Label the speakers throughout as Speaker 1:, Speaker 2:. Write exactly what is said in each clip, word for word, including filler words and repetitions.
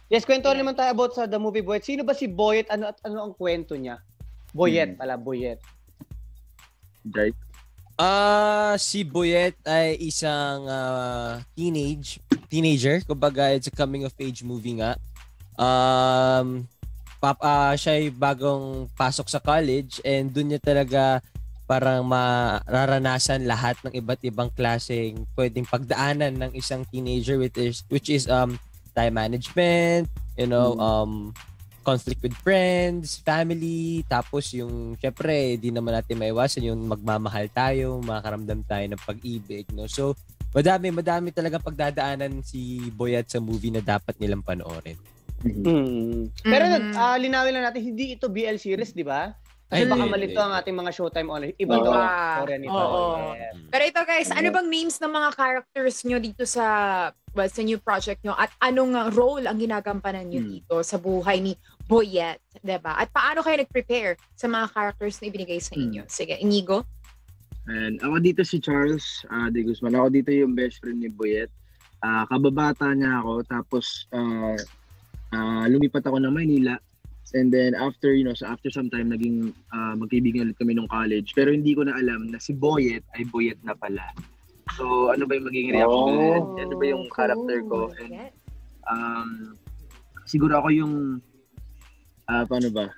Speaker 1: Yes, kwento naman tayo about sa the movie Boyet. Sino ba si Boyet? Ano at ano ang kwento niya? Boyet hmm. pala, Boyet.
Speaker 2: Right.
Speaker 3: Ah, uh, si Boyet ay isang uh, teenage teenager, kumbaga it's a coming of age movie nga. Um pap uh, siya ay bagong pasok sa college and doon niya talaga parang mararanasan lahat ng iba't ibang klaseng pwedeng pagdaanan ng isang teenager which is which is um time management, you know, mm. um conflict with friends, family, tapos yung syempre di naman natin maiwasan yung magmamahal tayo, makaramdam tayo ng pag-ibig, no. So madami madami talaga pagdadaanan si Boyet sa movie na dapat nilang panoorin.
Speaker 1: Mm-hmm. Pero mm-hmm. uh, linawin lang natin, hindi ito B L series, di ba? Kasi baka malito ang ating mga Showtime online. Iba to ang story nito.
Speaker 4: Oh, oh. Pero ito guys, ano bang names ng mga characters nyo dito sa well, sa new project nyo? At anong role ang ginagampanan nyo hmm. dito sa buhay ni Boyet? Diba? At paano kayo nag-prepare sa mga characters na ibinigay sa inyo? Hmm. Sige, Inigo?
Speaker 2: And ako dito si Charles uh, De Guzman. Ako dito yung best friend ni Boyet. Uh, kababata niya ako. Tapos uh, uh, lumipat ako ng Maynila. And then after, you know, so after some time, naging uh, magkaibigan ulit kami nung college. Pero hindi ko na alam na si Boyet ay Boyet na pala. So ano ba yung magiging reaction? Oh, ano ba yung cool. character ko? And, um, siguro ako yung, uh, paano ba?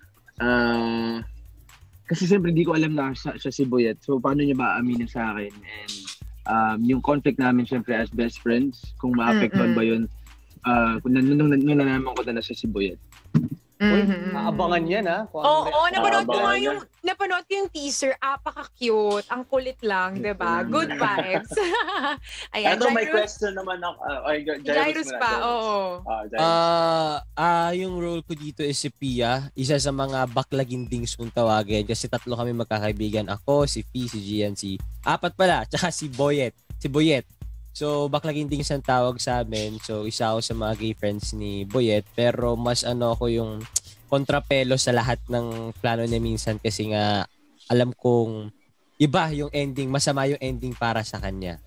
Speaker 2: Uh, kasi siyempre hindi ko alam na siya, siya si Boyet. So paano niya ba aminin sa akin? And um, yung conflict namin siyempre as best friends, kung ma-apektuhan ba yun, uh, kung nung nalaman ko na na siya si Boyet.
Speaker 1: Uy, mm-hmm. Naabangan yan ha.
Speaker 4: Oo, oh, oh, napanood ko nga yung, napanood ko yung teaser, apaka-cute, ang kulit lang, diba? Good vibes.
Speaker 5: Ayan, ano, may question naman ako. Uh, ay, Jairus,
Speaker 4: Jairus pa, oo.
Speaker 3: Ah, uh, uh, uh, yung role ko dito is si Pia, isa sa mga baklagindings kung tawagin. Kasi tatlo kami magkakaibigan. Ako, si P, si Gian, si apat pala, tsaka si Boyet. Si Boyet. So, baklagindings ang tawag sa amin. So, isa ako sa mga gay friends ni Boyet. Pero mas ano ako yung kontrapelo sa lahat ng plano niya minsan kasi nga alam kong iba yung ending, masama yung ending para sa kanya.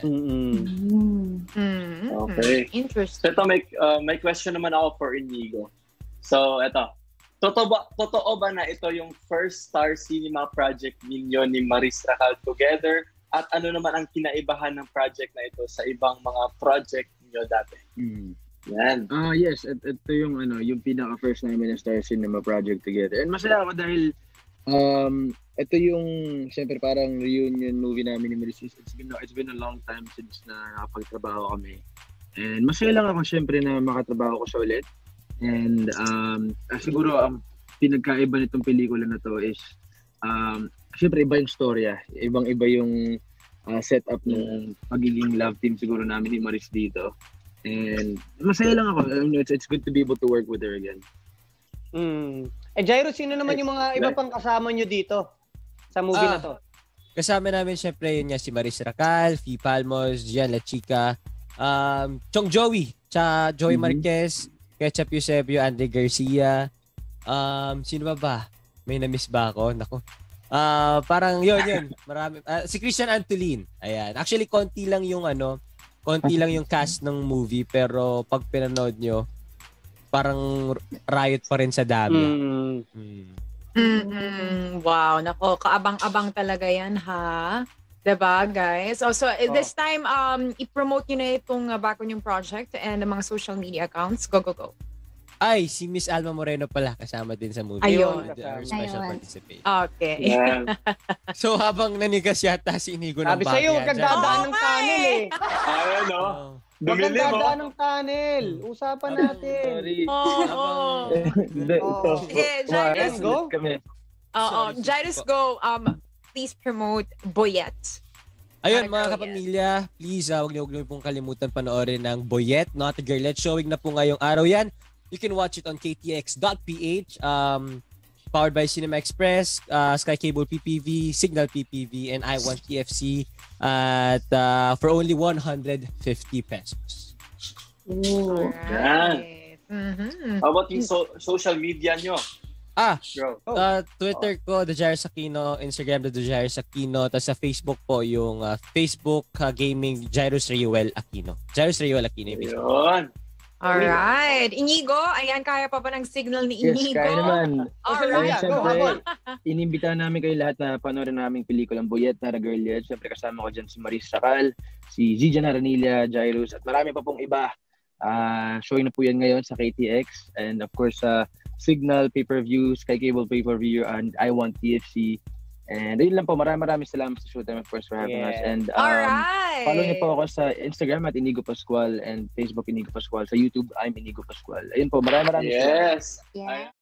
Speaker 1: Mm-hmm.
Speaker 4: Mm-hmm.
Speaker 5: Okay.
Speaker 4: Interesting.
Speaker 5: So, ito may, uh, may question naman ako for Inigo. So, ito. Totoo ba, totoo ba na ito yung first Star Cinema project ninyo ni Maris Racal together? At ano naman ang kinaibahan ng project na ito sa ibang mga project niyo dati?
Speaker 2: Mm.
Speaker 5: Yan.
Speaker 2: Ah uh, yes, it, ito yung ano, yung pinaka first namin na Star Cinema project together. And masaya ako dahil um ito yung siyempre parang reunion movie namin ni Maris. It's been it's been a long time since na nakapagtrabaho kami. And masaya lang ako siyempre na makatrabaho ko siya ulit. And um ah, siguro ang pinagkaiba nitong pelikula na to is um siyempre iba yung storya, ibang-iba yung uh, setup ng pagiging love team siguro namin ni Maris dito. And masaya lang ako. I mean, it's, it's good to be able to work with her again.
Speaker 1: Mm. Eh, Jairo, sino naman yung mga iba pang kasama nyo dito sa movie ah, na to?
Speaker 3: Kasama namin siyempre yun niya si Maris Racal, Fee Palmos, Gian La Chica, um, Chong Joey, tsaka Joey mm-hmm. Marquez, Ketchup Eusebio, Andre Garcia, um, sino ba ba? May na-miss ba ako? Naku. Ah, uh, parang yun yun. Marami uh, si Christian Antolin. Ayan. Actually konti lang yung ano, konti lang yung cast ng movie pero pag pinanood nyo parang riot pa rin sa dami.
Speaker 1: Mm.
Speaker 3: Mm.
Speaker 4: Mm-hmm. Wow, nako, kaabang-abang talaga 'yan ha. 'Di ba, guys? Oh, so oh. this time um i-promote niyo na itong uh, bago niyong project and the mga social media accounts. Go go go.
Speaker 3: Ay, si Miss Alma Moreno pala kasama din sa movie.
Speaker 4: Ayun.
Speaker 3: Our special participant.
Speaker 4: Okay.
Speaker 5: Yeah.
Speaker 3: So habang nanigas yata si Inigo ng
Speaker 1: Sabi sa'yo, huwag kang dadaan ng tunnel eh.
Speaker 5: Ayun no?
Speaker 1: Huwag kang dadaan ng tunnel. Usapan natin.
Speaker 4: Oo. Sige, Jairus,
Speaker 1: go.
Speaker 4: Oo, Jairus, go. Um, please promote Boyet.
Speaker 3: Ayun mga kapamilya, please uh, huwag niyo huwag niyo pong kalimutan panoorin ng Boyet, Not a Girlette. Showing na po ngayong araw yan. You can watch it on k t x dot p h, um, powered by Cinema Express, uh, Sky Cable P P V, Signal P P V, and I one T F C at uh, for only one hundred fifty pesos.
Speaker 4: Ooh,
Speaker 5: right. Mm-hmm. How about yung so- social media nyo?
Speaker 3: Ah, uh, Twitter ko, The Jairus Aquino, Instagram, The Jairus Aquino, tapos sa Facebook po yung uh, Facebook uh, Gaming Jairus Rayuel Aquino. Jairus Rayuel Aquino yung Facebook.
Speaker 5: Yun.
Speaker 4: Alright. Inigo, ayan, kaya pa ba ng signal ni
Speaker 2: Yes,
Speaker 4: Inigo?
Speaker 2: kaya naman.
Speaker 4: Alright.
Speaker 1: Go,
Speaker 2: Siyempre,
Speaker 1: habol.
Speaker 2: inimbitahan namin kayo lahat na panoorin naming pelikulang Boyet na Girl Yet. Siyempre kasama ko dyan si Maris Sacal, si Zijan Aranilla, Jairus, at marami pa pong iba. Uh, showing na po yan ngayon sa K T X. And of course, sa uh, Signal, pay-per-view, Sky Cable pay-per-view, and I Want T F C. And ayun lang po, maraming maraming salamat sa Showtime, of course, for having
Speaker 1: Yeah.
Speaker 2: us. And um,
Speaker 4: Alright.
Speaker 2: follow niyo po ako sa Instagram at Inigo Pascual and Facebook Inigo Pascual. Sa YouTube, I'm Inigo Pascual. Ayun po, maraming maraming salamat.
Speaker 5: Yes.
Speaker 4: Yeah.